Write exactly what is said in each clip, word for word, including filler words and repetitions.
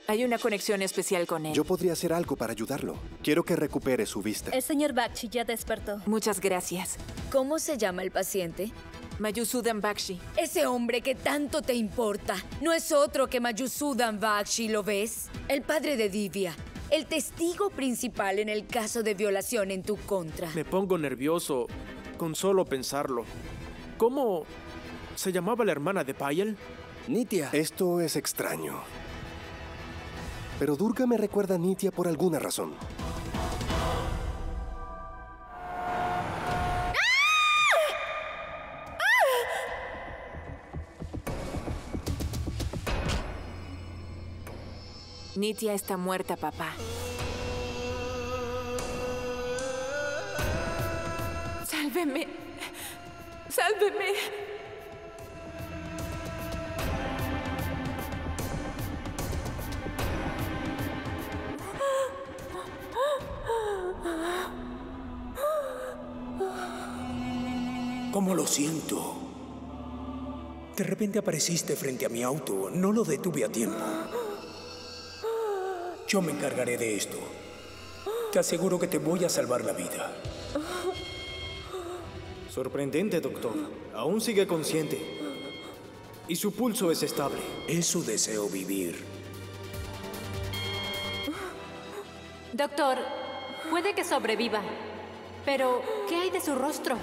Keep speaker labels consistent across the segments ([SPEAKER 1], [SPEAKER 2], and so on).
[SPEAKER 1] Hay una conexión especial con él.
[SPEAKER 2] Yo podría hacer algo para ayudarlo. Quiero que recupere su vista.
[SPEAKER 3] El señor Bakshi ya despertó.
[SPEAKER 1] Muchas gracias.
[SPEAKER 4] ¿Cómo se llama el paciente?
[SPEAKER 1] Mayusudan Bakshi.
[SPEAKER 4] Ese hombre que tanto te importa no es otro que Mayusudan Bakshi, ¿lo ves? El padre de Divya. El testigo principal en el caso de violación en tu contra.
[SPEAKER 5] Me pongo nervioso con solo pensarlo. ¿Cómo se llamaba la hermana de Payal?
[SPEAKER 6] Nitya.
[SPEAKER 2] Esto es extraño. Pero Durga me recuerda a Nitya por alguna razón.
[SPEAKER 1] Nitya está muerta, papá. ¡Sálveme! ¡Sálveme!
[SPEAKER 7] ¿Cómo lo siento? De repente apareciste frente a mi auto. No lo detuve a tiempo. Yo me encargaré de esto. Te aseguro que te voy a salvar la vida.
[SPEAKER 8] Sorprendente, doctor. Aún sigue consciente. Y su pulso es estable.
[SPEAKER 7] Es su deseo vivir.
[SPEAKER 9] Doctor, puede que sobreviva. Pero, ¿qué hay de su rostro?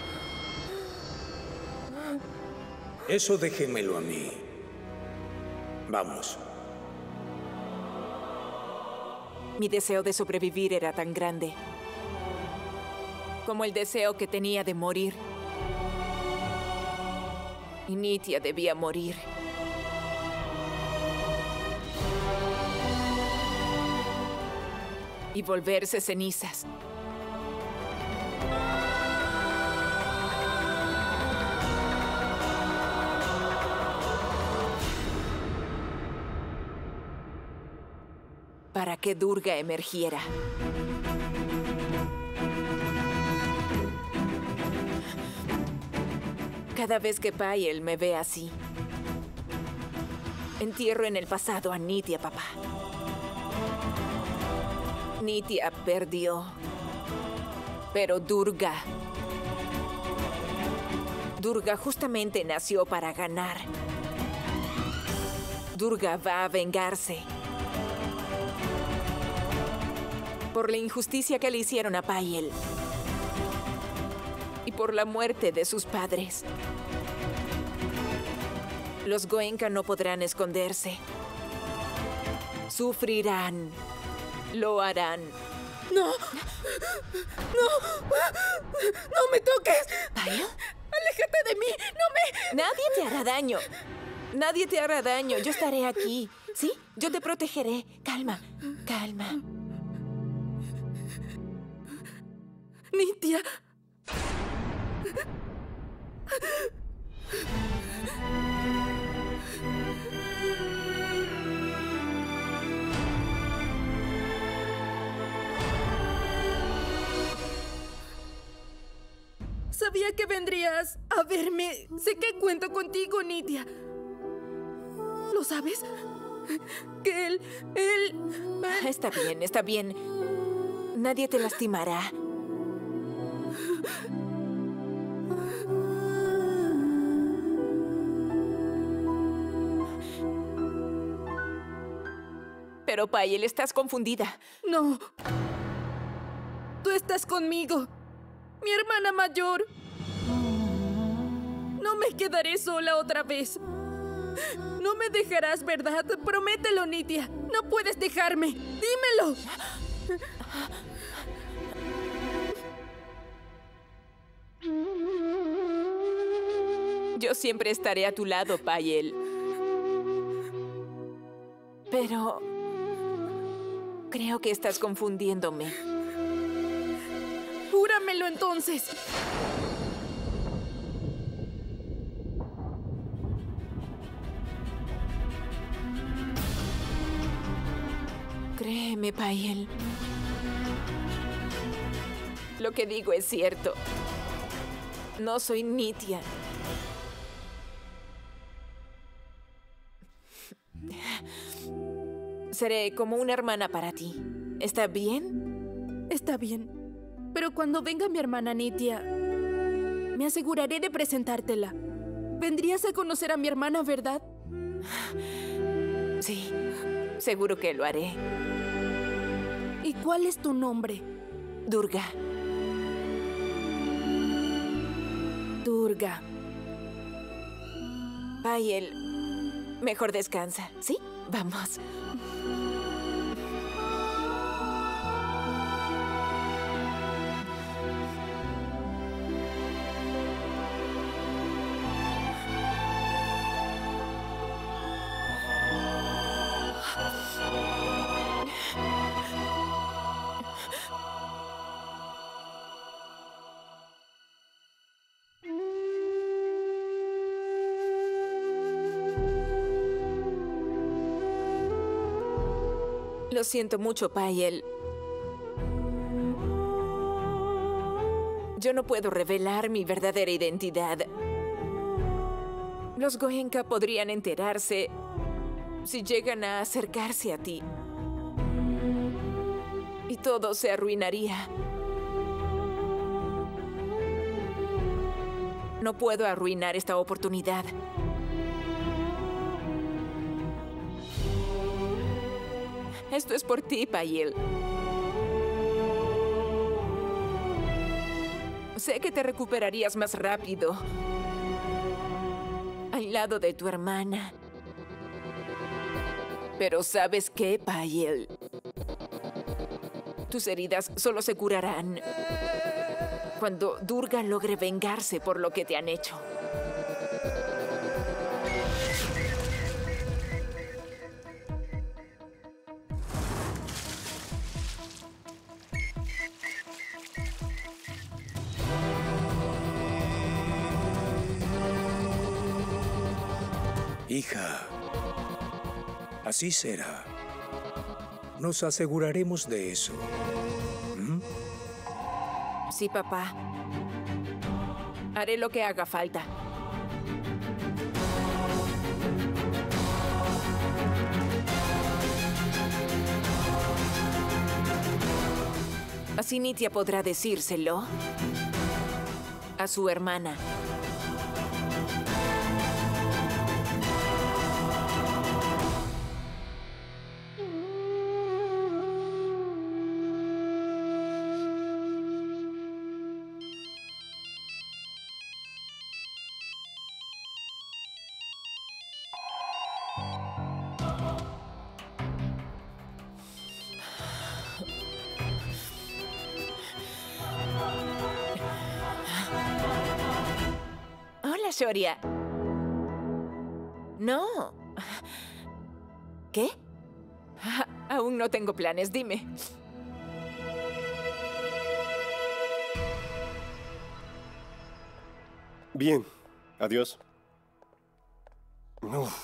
[SPEAKER 7] Eso déjemelo a mí. Vamos.
[SPEAKER 1] Mi deseo de sobrevivir era tan grande como el deseo que tenía de morir. Y Nitya debía morir. Y volverse cenizas. Para que Durga emergiera. Cada vez que Payal me ve así, entierro en el pasado a Nitya, papá. Nitya perdió, pero Durga... Durga justamente nació para ganar. Durga va a vengarse por la injusticia que le hicieron a Payal y por la muerte de sus padres. Los Goenka no podrán esconderse. Sufrirán. Lo harán.
[SPEAKER 4] ¡No! ¡No! ¡No me toques!
[SPEAKER 1] ¿Payal?
[SPEAKER 4] ¡Aléjate de mí! ¡No me...!
[SPEAKER 1] Nadie te hará daño. Nadie te hará daño. Yo estaré aquí. ¿Sí? Yo te protegeré. Calma. Calma.
[SPEAKER 4] Nitya. Sabía que vendrías a verme. Sé que cuento contigo, Nitya. ¿Lo sabes? Que él... él...
[SPEAKER 1] Está bien, está bien. Nadie te lastimará. Pero, Payal, estás confundida.
[SPEAKER 4] No. Tú estás conmigo. Mi hermana mayor. No me quedaré sola otra vez. No me dejarás, ¿verdad? Promételo, Nitya. No puedes dejarme. Dímelo.
[SPEAKER 1] Yo siempre estaré a tu lado, Payal. Pero... creo que estás confundiéndome.
[SPEAKER 4] Júramelo entonces.
[SPEAKER 1] Créeme, Payal. Lo que digo es cierto. No soy Nitya. Seré como una hermana para ti. ¿Está bien?
[SPEAKER 6] Está bien. Pero cuando venga mi hermana Nithya, me aseguraré de presentártela. Vendrías a conocer a mi hermana, ¿verdad?
[SPEAKER 1] Sí, seguro que lo haré.
[SPEAKER 6] ¿Y cuál es tu nombre?
[SPEAKER 1] Durga.
[SPEAKER 6] Durga.
[SPEAKER 1] Payal, mejor descansa, ¿sí? Vamos. Lo siento mucho, Payal. Yo no puedo revelar mi verdadera identidad. Los Goenka podrían enterarse si llegan a acercarse a ti. Y todo se arruinaría. No puedo arruinar esta oportunidad. Esto es por ti, Payal. Sé que te recuperarías más rápido al lado de tu hermana. Pero ¿sabes qué, Payal? Tus heridas solo se curarán cuando Durga logre vengarse por lo que te han hecho.
[SPEAKER 7] Hija, así será. Nos aseguraremos de eso. ¿Mm?
[SPEAKER 1] Sí, papá. Haré lo que haga falta. Así Nithya podrá decírselo a su hermana. Hola, Shaurya. No. ¿Qué? Ah, aún no tengo planes, dime.
[SPEAKER 2] Bien. Adiós. No.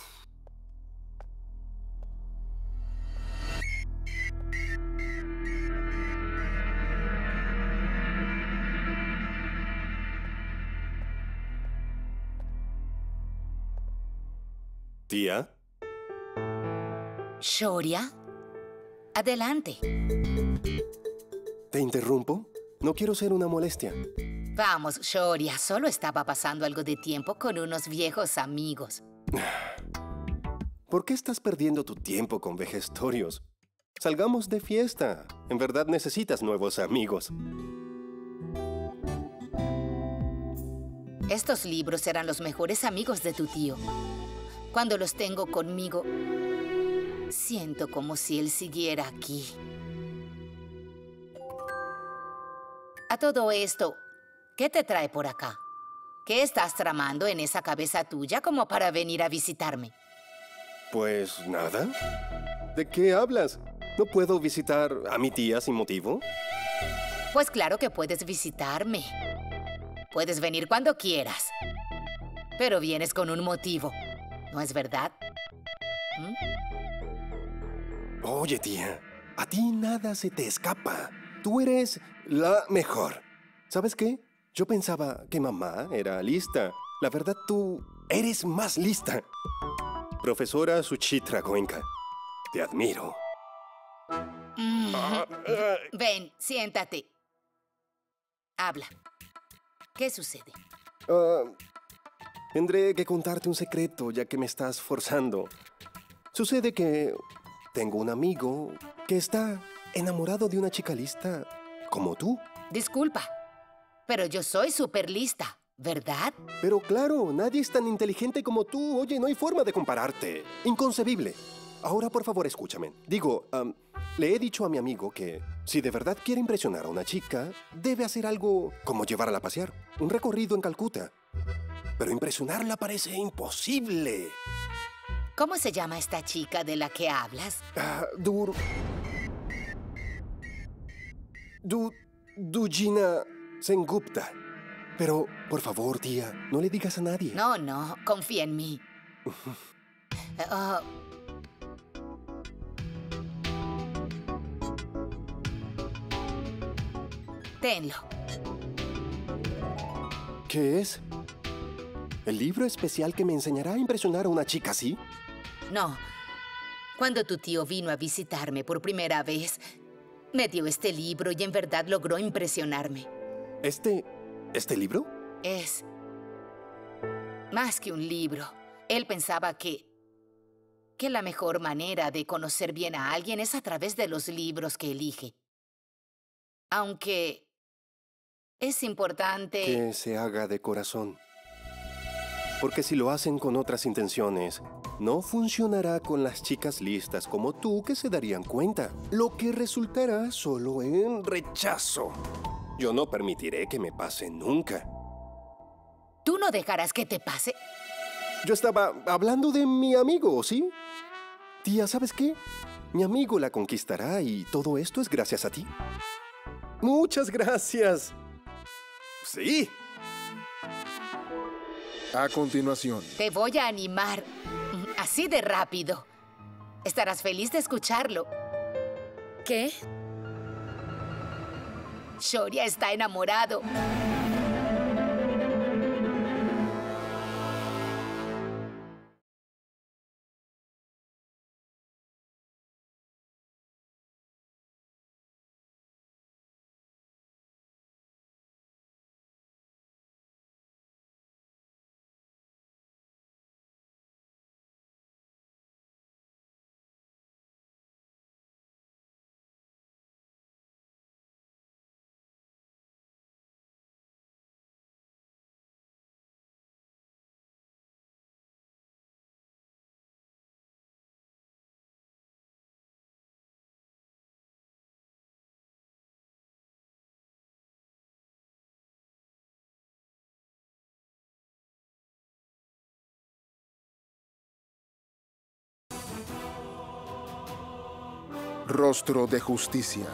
[SPEAKER 2] ¿Tía?
[SPEAKER 10] Shaurya, adelante.
[SPEAKER 2] ¿Te interrumpo? No quiero ser una molestia.
[SPEAKER 10] Vamos, Shaurya, solo estaba pasando algo de tiempo con unos viejos amigos.
[SPEAKER 2] ¿Por qué estás perdiendo tu tiempo con vejestorios? Salgamos de fiesta. En verdad necesitas nuevos amigos.
[SPEAKER 10] Estos libros eran los mejores amigos de tu tío. Cuando los tengo conmigo, siento como si él siguiera aquí. A todo esto, ¿qué te trae por acá? ¿Qué estás tramando en esa cabeza tuya como para venir a visitarme?
[SPEAKER 2] Pues nada. ¿De qué hablas? ¿No puedo visitar a mi tía sin motivo?
[SPEAKER 10] Pues claro que puedes visitarme. Puedes venir cuando quieras. Pero vienes con un motivo. ¿No es verdad? ¿Mm?
[SPEAKER 2] Oye, tía, a ti nada se te escapa. Tú eres la mejor. ¿Sabes qué? Yo pensaba que mamá era lista. La verdad, tú eres más lista. Profesora Suchitra Goenka, te admiro.
[SPEAKER 10] Mm. Ven, siéntate. Habla. ¿Qué sucede?
[SPEAKER 2] Uh, tendré que contarte un secreto, ya que me estás forzando. Sucede que tengo un amigo que está enamorado de una chica lista como tú.
[SPEAKER 10] Disculpa, pero yo soy súper lista, ¿verdad?
[SPEAKER 2] Pero claro, nadie es tan inteligente como tú. Oye, no hay forma de compararte. Inconcebible. Ahora, por favor, escúchame. Digo, um, le he dicho a mi amigo que si de verdad quiere impresionar a una chica, debe hacer algo como llevarla a pasear. Un recorrido en Calcuta. Pero impresionarla parece imposible.
[SPEAKER 10] ¿Cómo se llama esta chica de la que hablas?
[SPEAKER 2] Ah, Dur... Du... Dujina Sengupta. Pero, por favor, tía, no le digas a nadie.
[SPEAKER 10] No, no, confía en mí. uh, Tenlo.
[SPEAKER 2] ¿Qué es? ¿El libro especial que me enseñará a impresionar a una chica así?
[SPEAKER 10] No. Cuando tu tío vino a visitarme por primera vez, me dio este libro y en verdad logró impresionarme.
[SPEAKER 2] ¿Este... este libro?
[SPEAKER 10] Es más que un libro. Él pensaba que... que la mejor manera de conocer bien a alguien es a través de los libros que elige. Aunque... es importante...
[SPEAKER 2] que se haga de corazón. Porque si lo hacen con otras intenciones, no funcionará con las chicas listas como tú que se darían cuenta, lo que resultará solo en rechazo. Yo no permitiré que me pase nunca.
[SPEAKER 10] ¿Tú no dejarás que te pase?
[SPEAKER 2] Yo estaba hablando de mi amigo, ¿sí? Tía, ¿sabes qué? Mi amigo la conquistará y todo esto es gracias a ti. Muchas gracias. Sí.
[SPEAKER 11] A continuación.
[SPEAKER 10] Te voy a animar. Así de rápido. Estarás feliz de escucharlo.
[SPEAKER 4] ¿Qué?
[SPEAKER 10] Shoria está enamorado.
[SPEAKER 11] Rostro de justicia.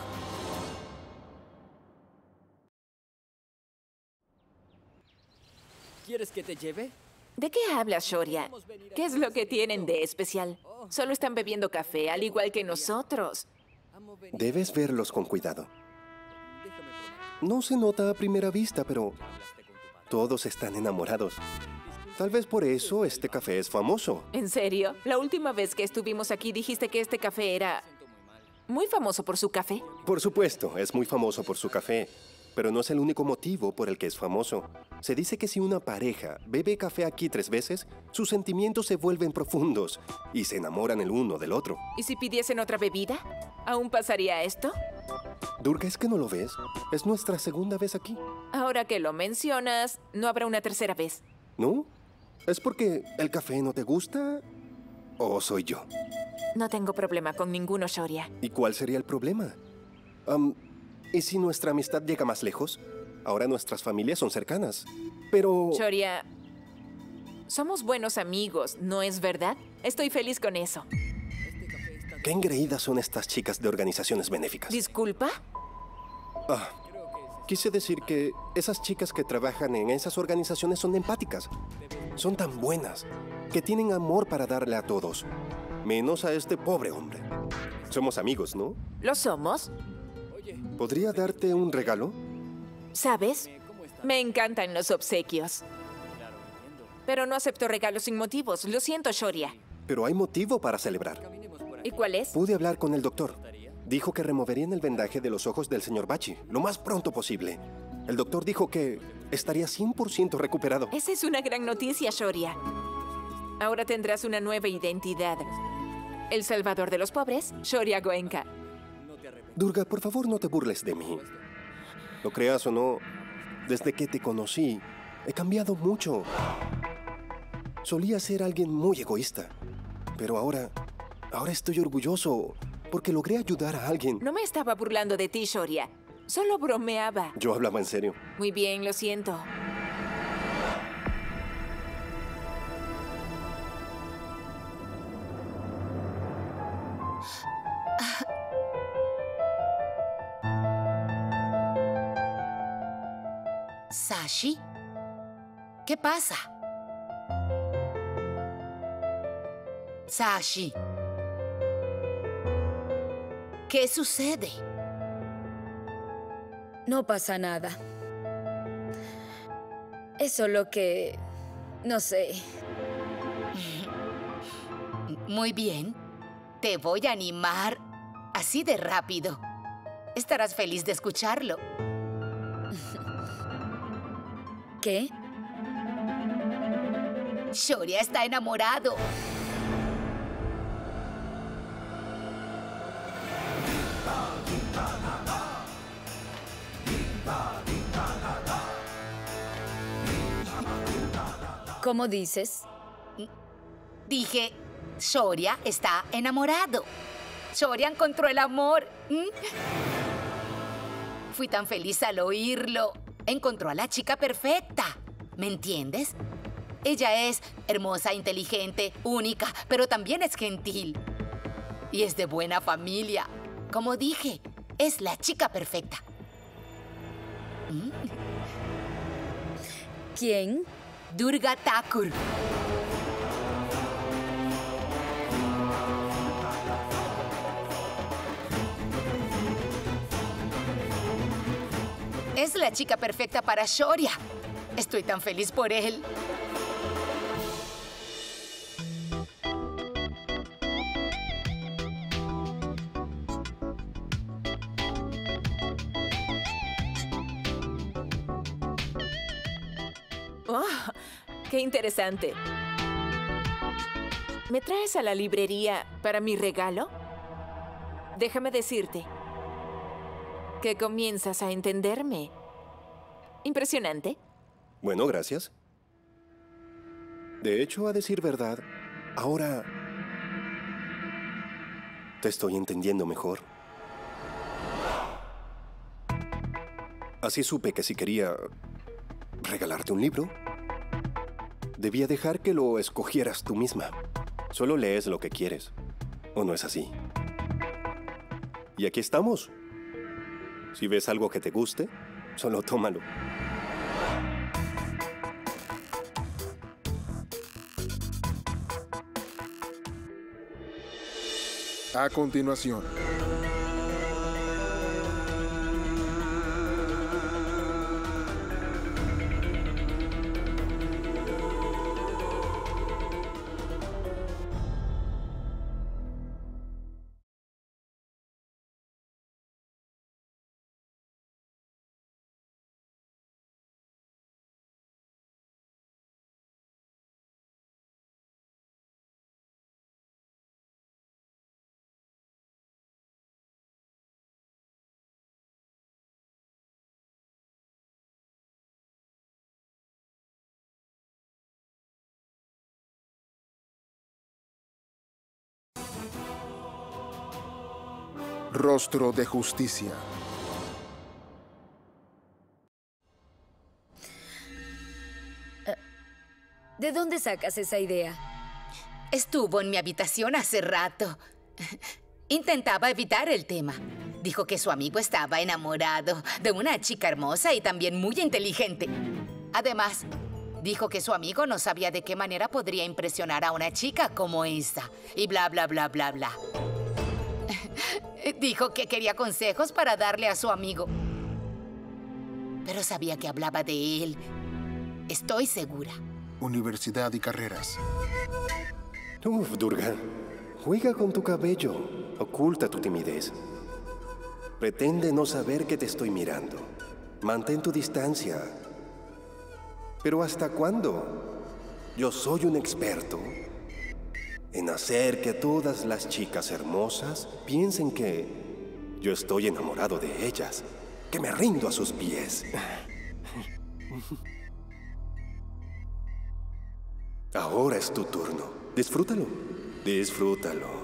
[SPEAKER 12] ¿Quieres que te lleve?
[SPEAKER 1] ¿De qué hablas, Shoria? ¿Qué es lo que tienen de especial? Solo están bebiendo café, al igual que nosotros.
[SPEAKER 2] Debes verlos con cuidado. No se nota a primera vista, pero todos están enamorados. Tal vez por eso este café es famoso.
[SPEAKER 1] ¿En serio? La última vez que estuvimos aquí dijiste que este café era muy famoso por su café.
[SPEAKER 2] Por supuesto, es muy famoso por su café. Pero no es el único motivo por el que es famoso. Se dice que si una pareja bebe café aquí tres veces, sus sentimientos se vuelven profundos y se enamoran el uno del otro.
[SPEAKER 1] ¿Y si pidiesen otra bebida? ¿Aún pasaría esto?
[SPEAKER 2] Durga, ¿es que no lo ves? Es nuestra segunda vez aquí.
[SPEAKER 1] Ahora que lo mencionas, ¿no habrá una tercera vez?
[SPEAKER 2] ¿No? ¿Es porque el café no te gusta o soy yo?
[SPEAKER 1] No tengo problema con ninguno, Shoria.
[SPEAKER 2] ¿Y cuál sería el problema? Um, ¿Y si nuestra amistad llega más lejos? Ahora nuestras familias son cercanas. Pero...
[SPEAKER 1] Shoria, somos buenos amigos, ¿no es verdad? Estoy feliz con eso.
[SPEAKER 2] Qué engreídas son estas chicas de organizaciones benéficas.
[SPEAKER 1] ¿Disculpa?
[SPEAKER 2] Ah, quise decir que esas chicas que trabajan en esas organizaciones son empáticas. Son tan buenas que tienen amor para darle a todos. Menos a este pobre hombre. Somos amigos, ¿no?
[SPEAKER 1] ¿Lo somos?
[SPEAKER 2] ¿Podría darte un regalo?
[SPEAKER 1] ¿Sabes? Me encantan los obsequios. Pero no acepto regalos sin motivos. Lo siento, Shoria.
[SPEAKER 2] Pero hay motivo para celebrar.
[SPEAKER 1] ¿Y cuál es?
[SPEAKER 2] Pude hablar con el doctor. Dijo que removerían el vendaje de los ojos del señor Bachi lo más pronto posible. El doctor dijo que estaría cien por ciento recuperado.
[SPEAKER 1] Esa es una gran noticia, Shoria. Ahora tendrás una nueva identidad. El salvador de los pobres, Shoria Goenka.
[SPEAKER 2] Durga, por favor, no te burles de mí. Lo creas o no, desde que te conocí, he cambiado mucho. Solía ser alguien muy egoísta, pero ahora, ahora estoy orgulloso porque logré ayudar a alguien.
[SPEAKER 1] No me estaba burlando de ti, Shoria. Solo bromeaba.
[SPEAKER 2] Yo hablaba en serio.
[SPEAKER 1] Muy bien, lo siento.
[SPEAKER 10] ¿Sashi? ¿Qué pasa? Sashi. ¿Qué sucede?
[SPEAKER 4] No pasa nada. Es solo que... no sé.
[SPEAKER 10] Muy bien. Te voy a animar así de rápido. Estarás feliz de escucharlo.
[SPEAKER 4] ¿Qué?
[SPEAKER 10] Shoria está enamorado.
[SPEAKER 4] ¿Cómo dices?
[SPEAKER 10] Dije, Shoria está enamorado. Shoria encontró el amor. ¿Mm? Fui tan feliz al oírlo. Encontró a la chica perfecta. ¿Me entiendes? Ella es hermosa, inteligente, única, pero también es gentil. Y es de buena familia. Como dije, es la chica perfecta. ¿Mm?
[SPEAKER 4] ¿Quién?
[SPEAKER 10] Durga Thakur. Es la chica perfecta para Shoria. Estoy tan feliz por él.
[SPEAKER 1] ¡Oh! ¡Qué interesante! ¿Me traes a la librería para mi regalo? Déjame decirte que comienzas a entenderme. Impresionante.
[SPEAKER 2] Bueno, gracias. De hecho, a decir verdad, ahora te estoy entendiendo mejor. Así supe que si quería regalarte un libro, debía dejar que lo escogieras tú misma. Solo lees lo que quieres. ¿O no es así? Y aquí estamos. Si ves algo que te guste, solo tómalo.
[SPEAKER 11] A continuación. Rostro de justicia.
[SPEAKER 4] ¿De dónde sacas esa idea?
[SPEAKER 10] Estuvo en mi habitación hace rato. Intentaba evitar el tema. Dijo que su amigo estaba enamorado de una chica hermosa y también muy inteligente. Además, dijo que su amigo no sabía de qué manera podría impresionar a una chica como esta. Y bla, bla, bla, bla, bla. Dijo que quería consejos para darle a su amigo. Pero sabía que hablaba de él. Estoy segura.
[SPEAKER 11] Universidad y carreras.
[SPEAKER 2] Uf, Durga. Juega con tu cabello. Oculta tu timidez. Pretende no saber que te estoy mirando. Mantén tu distancia. ¿Pero hasta cuándo? Yo soy un experto en hacer que todas las chicas hermosas piensen que yo estoy enamorado de ellas, que me rindo a sus pies. Ahora es tu turno. Disfrútalo. Disfrútalo.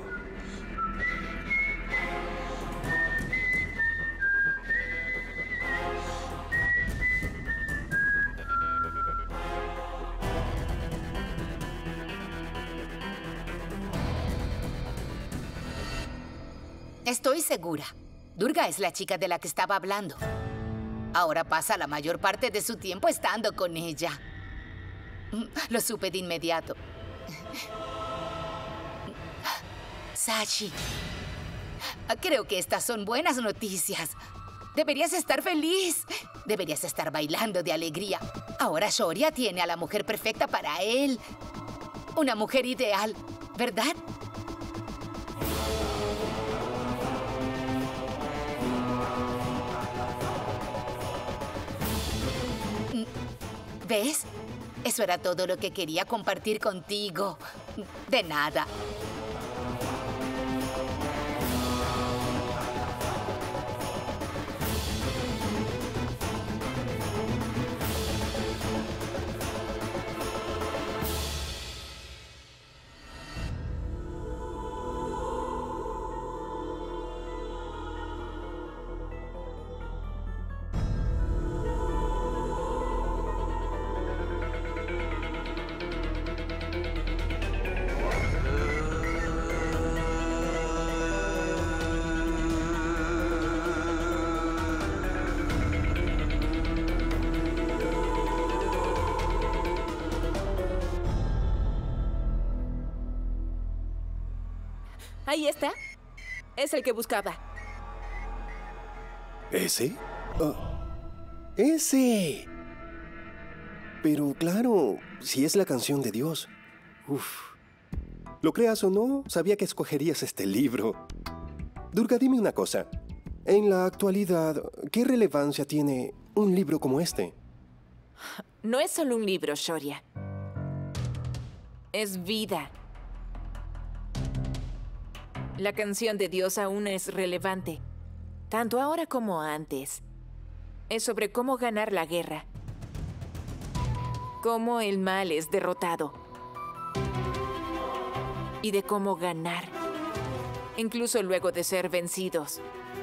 [SPEAKER 10] Estoy segura. Durga es la chica de la que estaba hablando. Ahora pasa la mayor parte de su tiempo estando con ella. Lo supe de inmediato. Sachi, creo que estas son buenas noticias. Deberías estar feliz. Deberías estar bailando de alegría. Ahora Shoria tiene a la mujer perfecta para él. Una mujer ideal, ¿verdad? ¿Ves? Eso era todo lo que quería compartir contigo. De nada.
[SPEAKER 1] Ahí está. Es el que buscaba.
[SPEAKER 2] ¿Ese? Oh, ¡ese! Pero claro, si es la canción de Dios. Uf. Lo creas o no, sabía que escogerías este libro. Durga, dime una cosa. En la actualidad, ¿qué relevancia tiene un libro como este?
[SPEAKER 1] No es solo un libro, Shoria. Es vida. La canción de Dios aún es relevante, tanto ahora como antes. Es sobre cómo ganar la guerra, cómo el mal es derrotado y de cómo ganar, incluso luego de ser vencidos.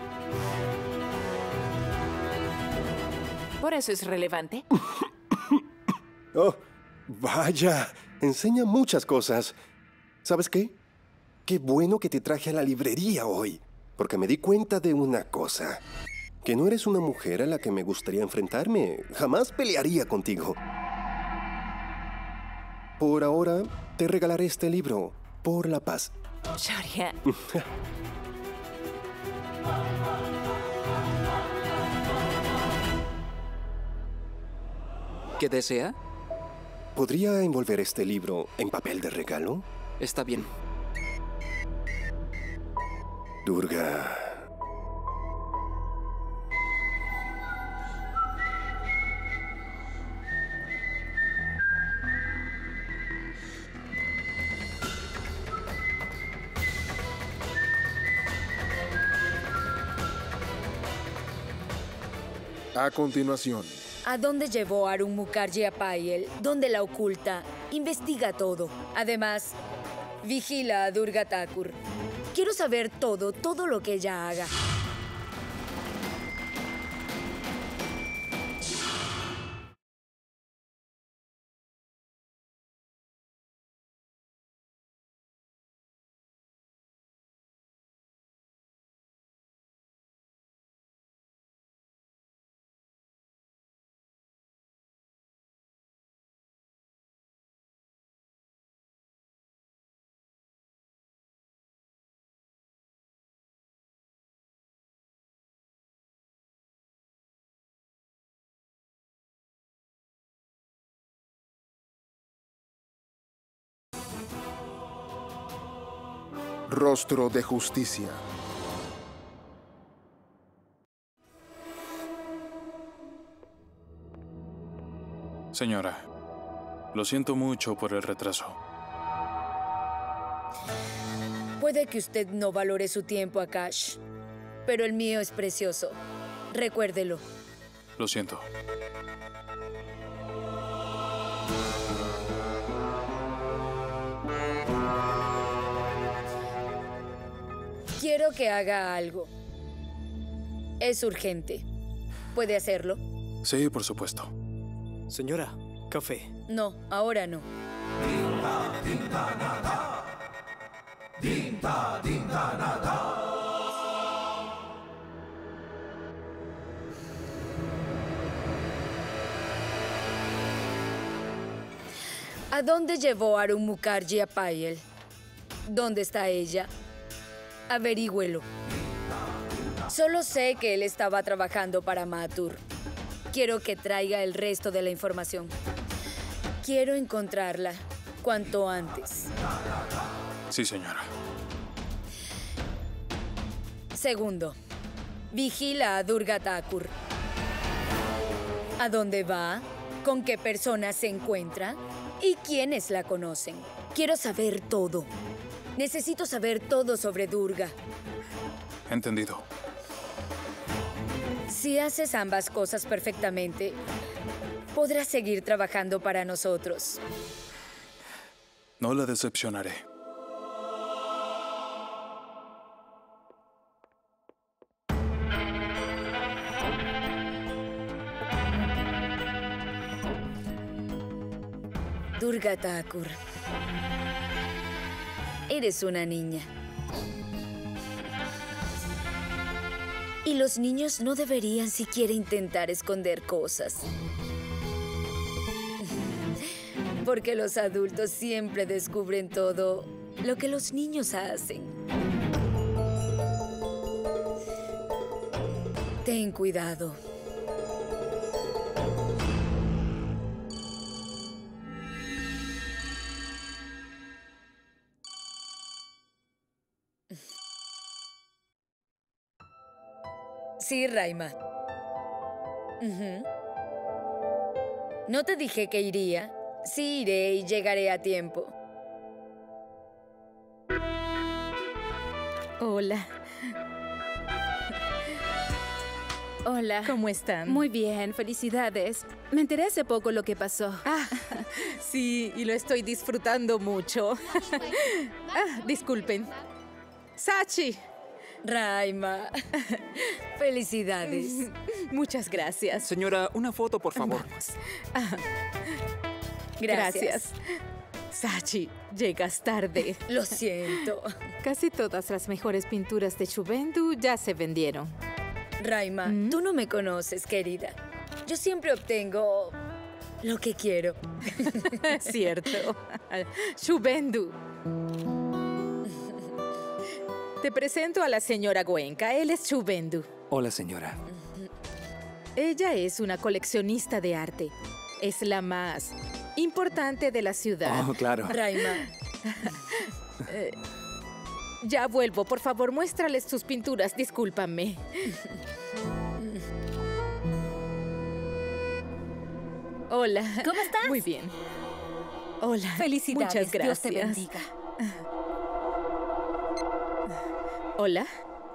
[SPEAKER 1] ¿Por eso es relevante?
[SPEAKER 2] Oh, vaya, enseña muchas cosas. ¿Sabes qué? Qué bueno que te traje a la librería hoy, porque me di cuenta de una cosa. Que no eres una mujer a la que me gustaría enfrentarme. Jamás pelearía contigo. Por ahora, te regalaré este libro, por la paz.
[SPEAKER 1] Shoria.
[SPEAKER 12] ¿Qué desea?
[SPEAKER 2] ¿Podría envolver este libro en papel de regalo?
[SPEAKER 12] Está bien.
[SPEAKER 2] Durga.
[SPEAKER 11] A continuación.
[SPEAKER 4] ¿A dónde llevó Arun Mukherjee a Payal? ¿Dónde la oculta? Investiga todo. Además, vigila a Durga Thakur. Quiero saber todo, todo lo que ella haga.
[SPEAKER 11] Rostro de justicia.
[SPEAKER 12] Señora, lo siento mucho por el retraso.
[SPEAKER 4] Puede que usted no valore su tiempo, Akash, pero el mío es precioso. Recuérdelo.
[SPEAKER 12] Lo siento.
[SPEAKER 4] Quiero que haga algo. Es urgente. ¿Puede hacerlo?
[SPEAKER 12] Sí, por supuesto.
[SPEAKER 8] Señora, café.
[SPEAKER 4] No, ahora no. ¿A dónde llevó Arun Mukherjee a Payal? ¿Dónde está ella? Averígüelo. Solo sé que él estaba trabajando para Mathur. Quiero que traiga el resto de la información. Quiero encontrarla cuanto antes.
[SPEAKER 12] Sí, señora.
[SPEAKER 4] Segundo, vigila a Durga Thakur. ¿A dónde va? ¿Con qué personas se encuentra? ¿Y quiénes la conocen? Quiero saber todo. Necesito saber todo sobre Durga.
[SPEAKER 12] Entendido.
[SPEAKER 4] Si haces ambas cosas perfectamente, podrás seguir trabajando para nosotros.
[SPEAKER 12] No la decepcionaré.
[SPEAKER 4] Durga Thakur. Eres una niña. Y los niños no deberían siquiera intentar esconder cosas. Porque los adultos siempre descubren todo lo que los niños hacen. Ten cuidado. Sí, Raima. Uh-huh. No te dije que iría. Sí iré y llegaré a tiempo.
[SPEAKER 13] Hola.
[SPEAKER 6] Hola.
[SPEAKER 13] ¿Cómo están?
[SPEAKER 6] Muy bien, felicidades. Me enteré hace poco lo que pasó.
[SPEAKER 13] Ah, sí, y lo estoy disfrutando mucho. Ah, disculpen. Sachi.
[SPEAKER 4] Raima. Felicidades.
[SPEAKER 13] Muchas gracias.
[SPEAKER 14] Señora, una foto, por favor.
[SPEAKER 13] Vamos. Ah,
[SPEAKER 4] gracias.
[SPEAKER 13] gracias. Sachi, llegas tarde.
[SPEAKER 4] Lo siento.
[SPEAKER 13] Casi todas las mejores pinturas de Shubhendu ya se vendieron.
[SPEAKER 4] Raima, ¿Mm? Tú no me conoces, querida. Yo siempre obtengo lo que quiero.
[SPEAKER 13] Cierto. Shubhendu. Te presento a la señora Goenka. Él es Shubhendu.
[SPEAKER 14] Hola, señora.
[SPEAKER 13] Ella es una coleccionista de arte. Es la más importante de la ciudad.
[SPEAKER 14] Oh, claro.
[SPEAKER 4] Raima.
[SPEAKER 13] eh, ya vuelvo. Por favor, muéstrales tus pinturas. Discúlpame. Hola.
[SPEAKER 3] ¿Cómo estás?
[SPEAKER 13] Muy bien. Hola.
[SPEAKER 3] Felicidades.
[SPEAKER 13] Muchas gracias.
[SPEAKER 3] Dios te bendiga.
[SPEAKER 13] Hola.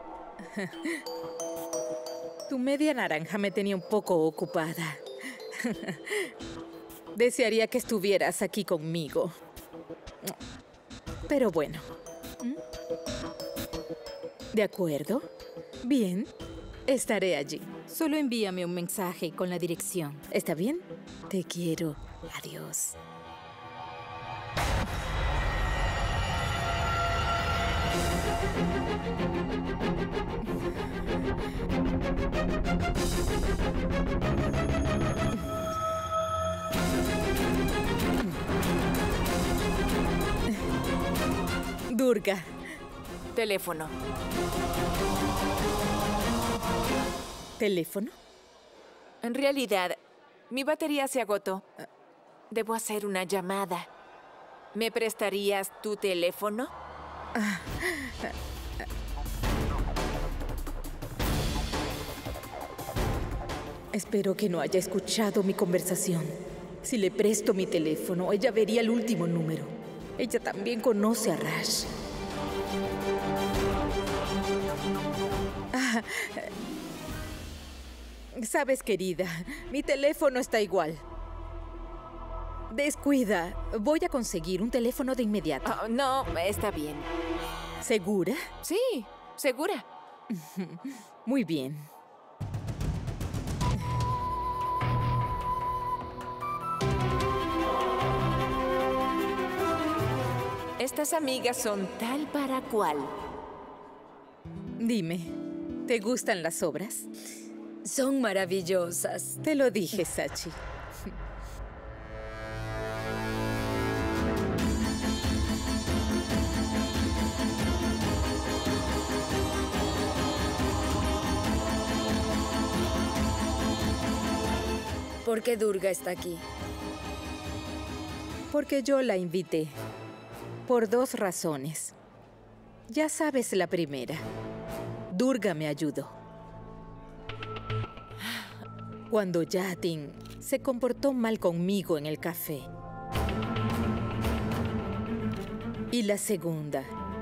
[SPEAKER 13] Tu media naranja me tenía un poco ocupada. Desearía que estuvieras aquí conmigo. Pero bueno. ¿De acuerdo? Bien. Estaré allí.
[SPEAKER 3] Solo envíame un mensaje con la dirección.
[SPEAKER 13] ¿Está bien? Te quiero. Adiós. Durga.
[SPEAKER 1] Teléfono.
[SPEAKER 13] ¿Teléfono?
[SPEAKER 1] En realidad, mi batería se agotó. Debo hacer una llamada. ¿Me prestarías tu teléfono?
[SPEAKER 13] Ah. Espero que no haya escuchado mi conversación. Si le presto mi teléfono, ella vería el último número. Ella también conoce a Rash. Ah, sabes, querida, mi teléfono está igual. Descuida, voy a conseguir un teléfono de inmediato.
[SPEAKER 1] Oh, no, está bien.
[SPEAKER 13] ¿Segura?
[SPEAKER 1] Sí, segura.
[SPEAKER 13] Muy bien.
[SPEAKER 1] Estas amigas son tal para cual.
[SPEAKER 13] Dime, ¿te gustan las obras?
[SPEAKER 4] Son maravillosas.
[SPEAKER 13] Te lo dije, Sachi.
[SPEAKER 4] ¿Por qué Durga está aquí?
[SPEAKER 13] Porque yo la invité. Por dos razones. Ya sabes la primera. Durga me ayudó. Cuando Yatin se comportó mal conmigo en el café. Y la segunda.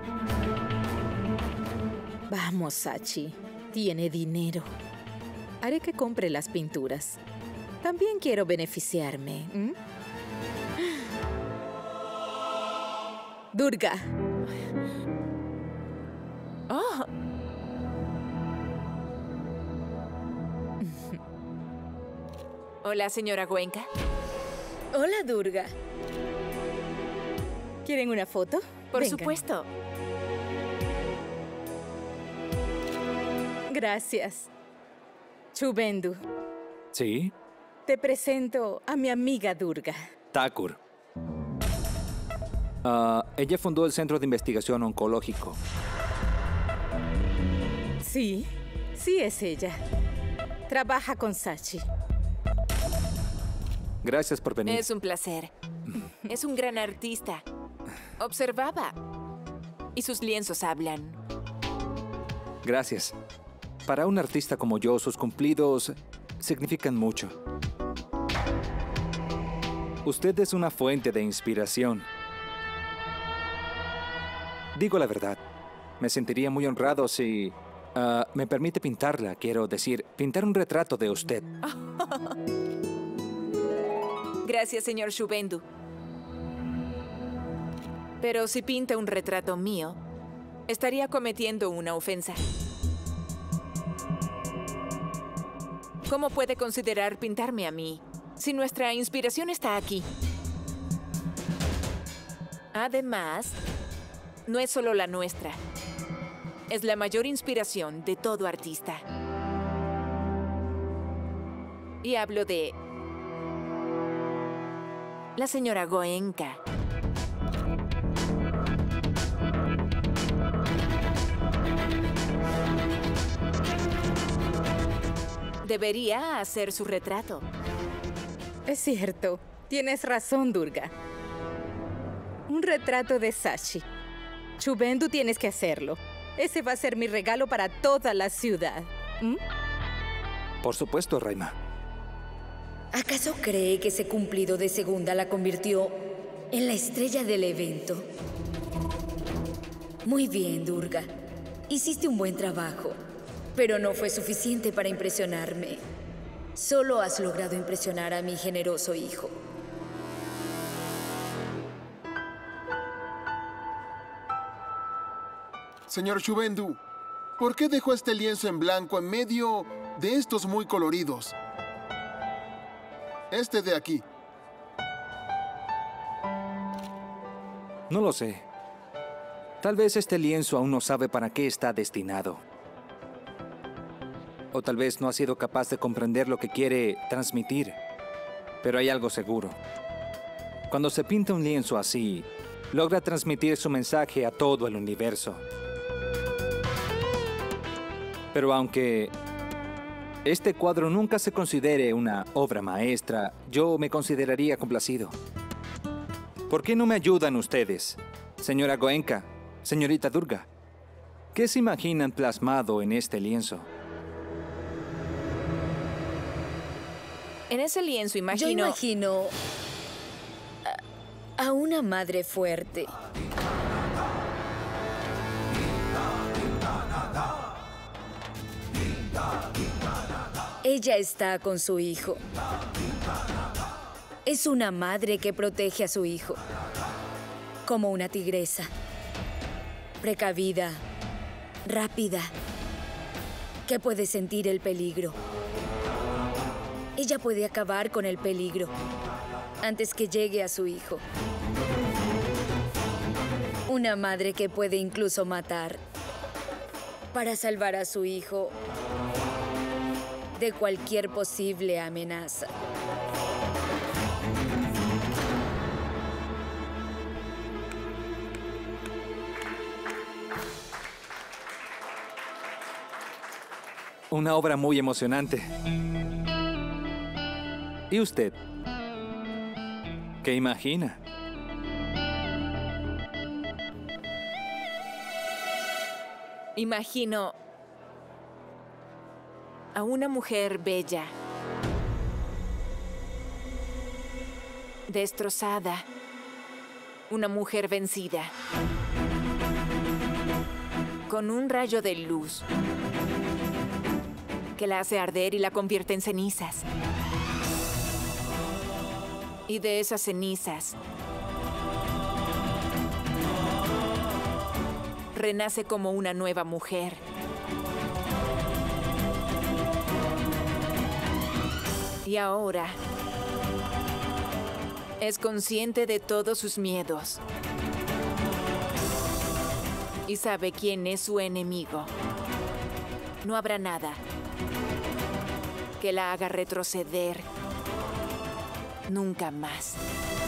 [SPEAKER 13] Vamos, Sachi. Tiene dinero. Haré que compre las pinturas. También quiero beneficiarme. ¿Mm? Durga.
[SPEAKER 1] Oh. Hola, señora Goenka.
[SPEAKER 4] Hola, Durga.
[SPEAKER 13] ¿Quieren una foto?
[SPEAKER 1] Por
[SPEAKER 13] Vengan.
[SPEAKER 1] supuesto.
[SPEAKER 13] Gracias. Chubendu,
[SPEAKER 14] Sí,
[SPEAKER 13] te presento a mi amiga Durga.
[SPEAKER 14] Thakur. Ah, ella fundó el Centro de Investigación Oncológico.
[SPEAKER 13] Sí, sí es ella. Trabaja con Sachi.
[SPEAKER 14] Gracias por venir.
[SPEAKER 1] Es un placer. Es un gran artista. Observaba. Y sus lienzos hablan.
[SPEAKER 14] Gracias. Para un artista como yo, sus cumplidos significan mucho. Usted es una fuente de inspiración. Digo la verdad, me sentiría muy honrado si uh, me permite pintarla. Quiero decir, pintar un retrato de usted.
[SPEAKER 1] Gracias, señor Shubendu. Pero si pinta un retrato mío, estaría cometiendo una ofensa. ¿Cómo puede considerar pintarme a mí si nuestra inspiración está aquí? Además, no es solo la nuestra. Es la mayor inspiración de todo artista. Y hablo de la señora Goenka. Debería hacer su retrato.
[SPEAKER 13] Es cierto. Tienes razón, Durga. Un retrato de Sachi. Chubendu, tienes que hacerlo. Ese va a ser mi regalo para toda la ciudad. ¿Mm?
[SPEAKER 14] Por supuesto, Raima.
[SPEAKER 4] ¿Acaso cree que ese cumplido de segunda la convirtió en la estrella del evento? Muy bien, Durga. Hiciste un buen trabajo, pero no fue suficiente para impresionarme. Solo has logrado impresionar a mi generoso hijo.
[SPEAKER 11] Señor Shubendu, ¿por qué dejó este lienzo en blanco en medio de estos muy coloridos? Este de aquí.
[SPEAKER 14] No lo sé. Tal vez este lienzo aún no sabe para qué está destinado. O tal vez no ha sido capaz de comprender lo que quiere transmitir. Pero hay algo seguro. Cuando se pinta un lienzo así, logra transmitir su mensaje a todo el universo. Pero aunque este cuadro nunca se considere una obra maestra, yo me consideraría complacido. ¿Por qué no me ayudan ustedes, señora Goenka, señorita Durga? ¿Qué se imaginan plasmado en este lienzo?
[SPEAKER 1] En ese lienzo imagino...
[SPEAKER 4] Yo imagino a, a una madre fuerte. Ella está con su hijo. Es una madre que protege a su hijo. Como una tigresa. Precavida. Rápida. Que puede sentir el peligro. Ella puede acabar con el peligro antes que llegue a su hijo. Una madre que puede incluso matar para salvar a su hijo de cualquier posible amenaza.
[SPEAKER 14] Una obra muy emocionante. ¿Y usted? ¿Qué imagina?
[SPEAKER 1] Imagino a una mujer bella, destrozada, una mujer vencida, con un rayo de luz que la hace arder y la convierte en cenizas. Y de esas cenizas renace como una nueva mujer. Y ahora es consciente de todos sus miedos. Y sabe quién es su enemigo. No habrá nada que la haga retroceder nunca más.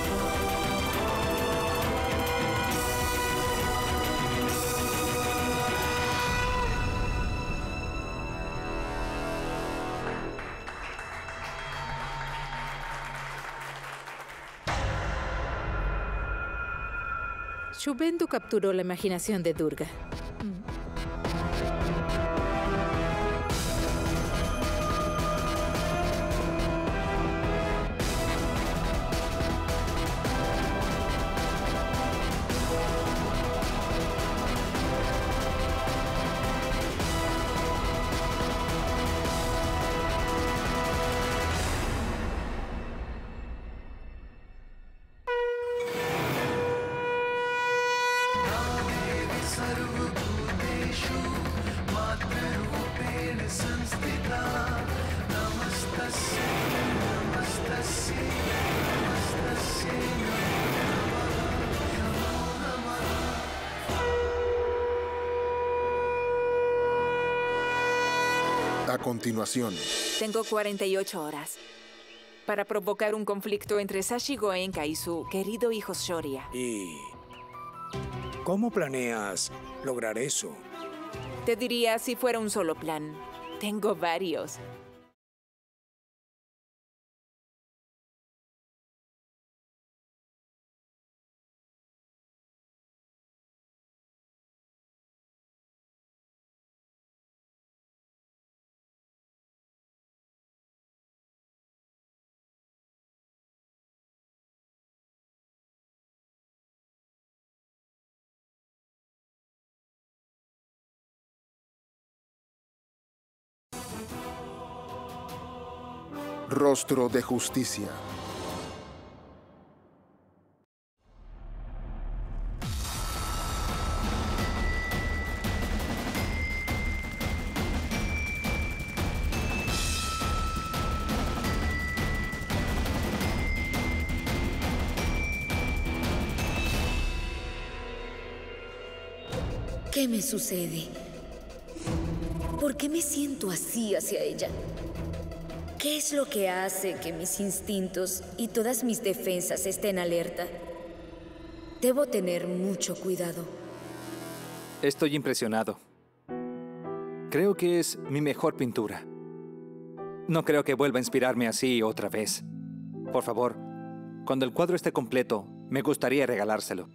[SPEAKER 3] Shubhendu capturó la imaginación de Durga.
[SPEAKER 11] A continuación.
[SPEAKER 1] Tengo cuarenta y ocho horas para provocar un conflicto entre Sashi Goenka y su querido hijo Shoria.
[SPEAKER 7] ¿Y cómo planeas lograr eso?
[SPEAKER 1] Te diría si fuera un solo plan. Tengo varios.
[SPEAKER 11] Rostro de justicia.
[SPEAKER 4] ¿Qué me sucede? ¿Por qué me siento así hacia ella? ¿Qué es lo que hace que mis instintos y todas mis defensas estén alerta? Debo tener mucho cuidado.
[SPEAKER 14] Estoy impresionado. Creo que es mi mejor pintura. No creo que vuelva a inspirarme así otra vez. Por favor, cuando el cuadro esté completo, me gustaría regalárselo.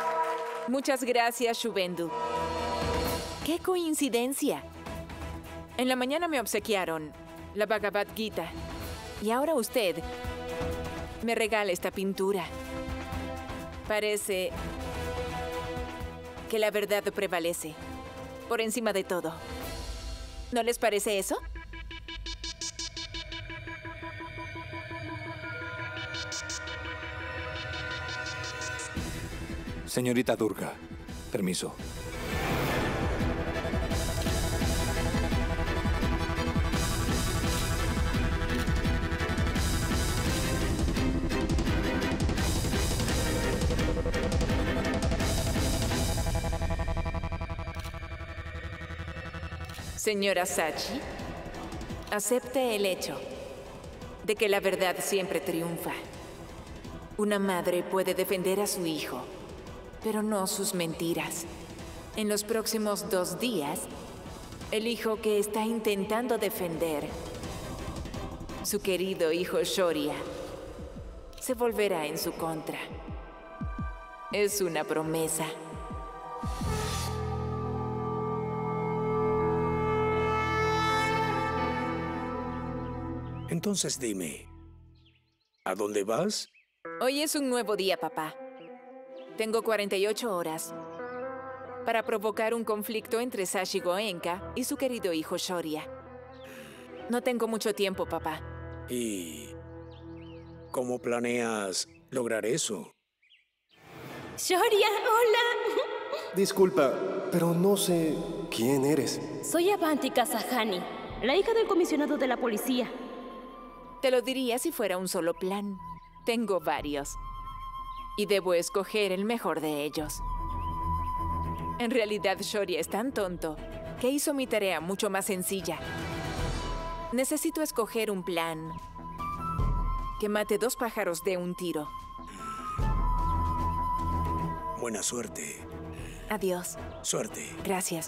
[SPEAKER 1] Muchas gracias, Shubhendu. ¡Qué coincidencia! En la mañana me obsequiaron la Bhagavad Gita. Y ahora usted me regala esta pintura. Parece que la verdad prevalece por encima de todo. ¿No les parece eso?
[SPEAKER 14] Señorita Durga, permiso.
[SPEAKER 1] Señora Sachi, acepte el hecho de que la verdad siempre triunfa. Una madre puede defender a su hijo, pero no sus mentiras. En los próximos dos días, el hijo que está intentando defender, su querido hijo Shaurya, se volverá en su contra. Es una promesa.
[SPEAKER 7] Entonces dime, ¿a dónde vas?
[SPEAKER 1] Hoy es un nuevo día, papá. Tengo cuarenta y ocho horas para provocar un conflicto entre Sashi Goenka y su querido hijo Shaurya. No tengo mucho tiempo, papá.
[SPEAKER 7] ¿Y cómo planeas lograr eso?
[SPEAKER 15] Shaurya, hola.
[SPEAKER 2] Disculpa, pero no sé quién eres.
[SPEAKER 15] Soy Avantika Sahani, la hija del comisionado de la policía.
[SPEAKER 1] Te lo diría si fuera un solo plan. Tengo varios. Y debo escoger el mejor de ellos. En realidad, Shaurya es tan tonto que hizo mi tarea mucho más sencilla. Necesito escoger un plan que mate dos pájaros de un tiro.
[SPEAKER 7] Buena suerte.
[SPEAKER 1] Adiós.
[SPEAKER 7] Suerte.
[SPEAKER 1] Gracias.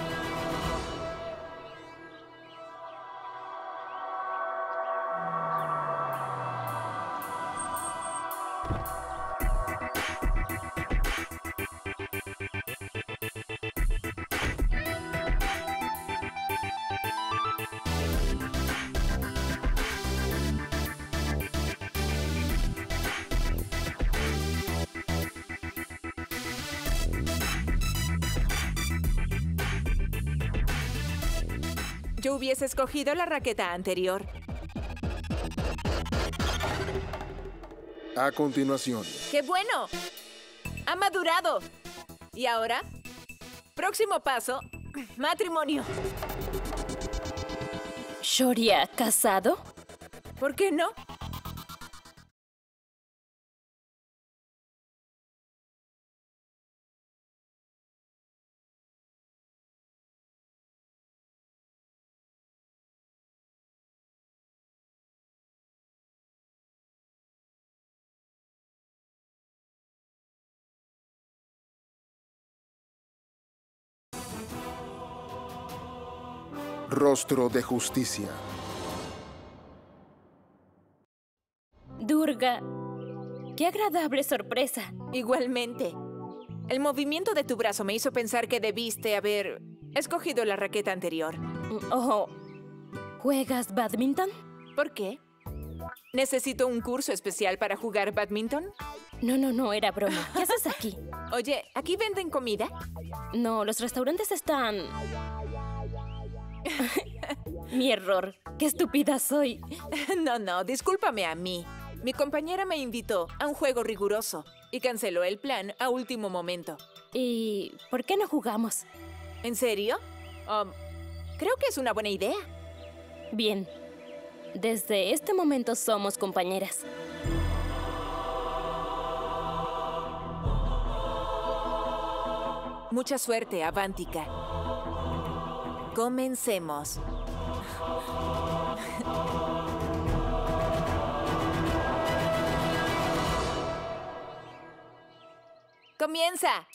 [SPEAKER 1] Yo hubiese escogido la raqueta anterior.
[SPEAKER 11] A continuación.
[SPEAKER 1] ¡Qué bueno! Ha madurado. ¿Y ahora? Próximo paso, matrimonio.
[SPEAKER 15] ¿Shaurya casado?
[SPEAKER 1] ¿Por qué no?
[SPEAKER 11] Rostro de justicia.
[SPEAKER 15] Durga, qué agradable sorpresa.
[SPEAKER 1] Igualmente. El movimiento de tu brazo me hizo pensar que debiste haber escogido la raqueta anterior.
[SPEAKER 15] Oh, ¿juegas badminton?
[SPEAKER 1] ¿Por qué? ¿Necesito un curso especial para jugar badminton?
[SPEAKER 15] No, no, no, era broma. ¿Qué haces aquí?
[SPEAKER 1] Oye, ¿aquí venden comida?
[SPEAKER 15] No, los restaurantes están... Mi error. Qué estúpida soy.
[SPEAKER 1] No, no, discúlpame a mí. Mi compañera me invitó a un juego riguroso y canceló el plan a último momento.
[SPEAKER 15] ¿Y por qué no jugamos?
[SPEAKER 1] ¿En serio? Um, creo que es una buena idea.
[SPEAKER 15] Bien. Desde este momento somos compañeras.
[SPEAKER 1] Mucha suerte, Avantika. Comencemos. ¡Comienza!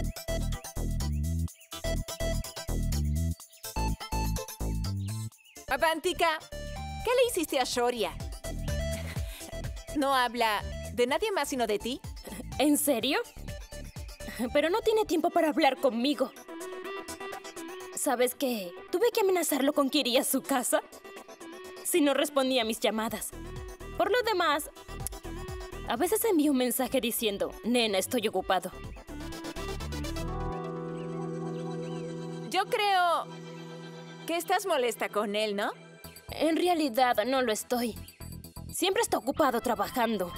[SPEAKER 1] Avantika, ¿qué le hiciste a Shaurya? ¿No habla de nadie más sino de ti?
[SPEAKER 15] ¿En serio? Pero no tiene tiempo para hablar conmigo. ¿Sabes qué? Tuve que amenazarlo con que iría a su casa si no respondía a mis llamadas. Por lo demás, a veces envío un mensaje diciendo, nena, estoy ocupado.
[SPEAKER 1] Yo creo que estás molesta con él, ¿no?
[SPEAKER 15] En realidad, no lo estoy. Siempre está ocupado trabajando.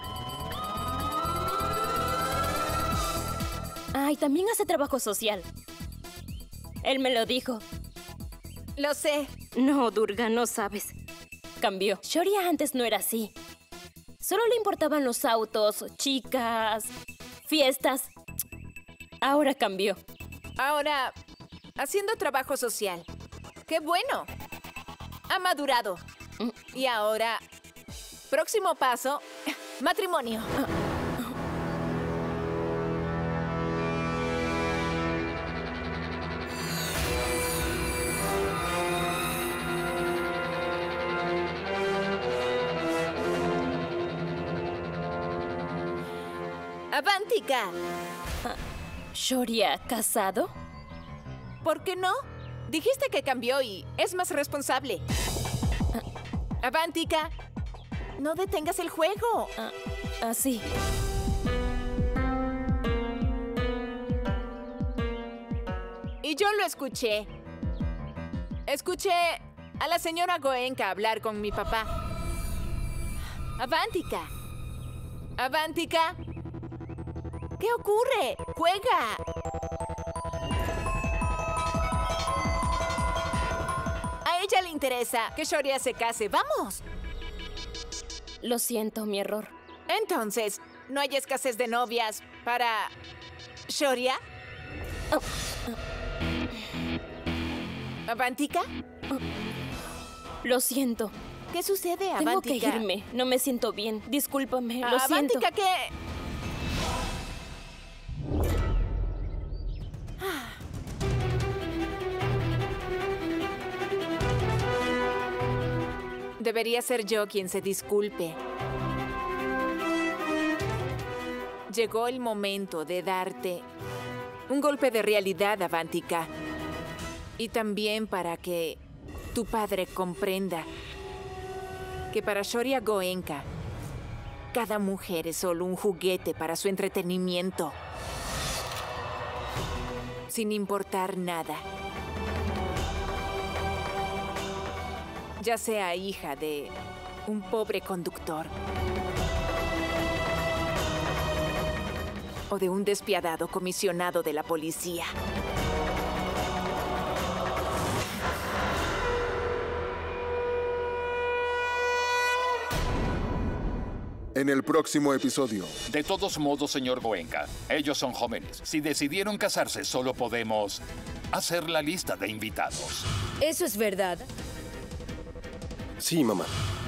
[SPEAKER 15] Ah, y también hace trabajo social. Él me lo dijo.
[SPEAKER 1] Lo sé.
[SPEAKER 15] No, Durga, no sabes. Cambió. Shoria antes no era así. Solo le importaban los autos, chicas, fiestas. Ahora cambió.
[SPEAKER 1] Ahora, haciendo trabajo social. ¡Qué bueno! Ha madurado. Y ahora, próximo paso, matrimonio. ¡Avántica!
[SPEAKER 15] ¿Shoria casado?
[SPEAKER 1] ¿Por qué no? Dijiste que cambió y es más responsable. Avántica, no detengas el juego.
[SPEAKER 15] Así.
[SPEAKER 1] Y yo lo escuché. Escuché a la señora Goenka hablar con mi papá. Avántica. Avántica. ¿Qué ocurre? ¡Juega! A ella le interesa que Shoria se case. ¡Vamos!
[SPEAKER 15] Lo siento, mi error.
[SPEAKER 1] Entonces, ¿no hay escasez de novias para Shoria?
[SPEAKER 15] Oh.
[SPEAKER 1] ¿Avántica?
[SPEAKER 15] Oh. Lo siento.
[SPEAKER 1] ¿Qué sucede, Avántica?
[SPEAKER 15] Tengo que irme. No me siento bien. Discúlpame. Lo siento.
[SPEAKER 1] ¿Avántica qué? Debería ser yo quien se disculpe. Llegó el momento de darte un golpe de realidad, Avántica. Y también para que tu padre comprenda que para Shoria Goenka, cada mujer es solo un juguete para su entretenimiento, sin importar nada. Ya sea hija de un pobre conductor o de un despiadado comisionado de la policía.
[SPEAKER 11] En el próximo episodio.
[SPEAKER 16] De todos modos, señor Goenka, ellos son jóvenes. Si decidieron casarse, solo podemos hacer la lista de invitados.
[SPEAKER 4] ¿Eso es verdad?
[SPEAKER 2] Sí, mamá.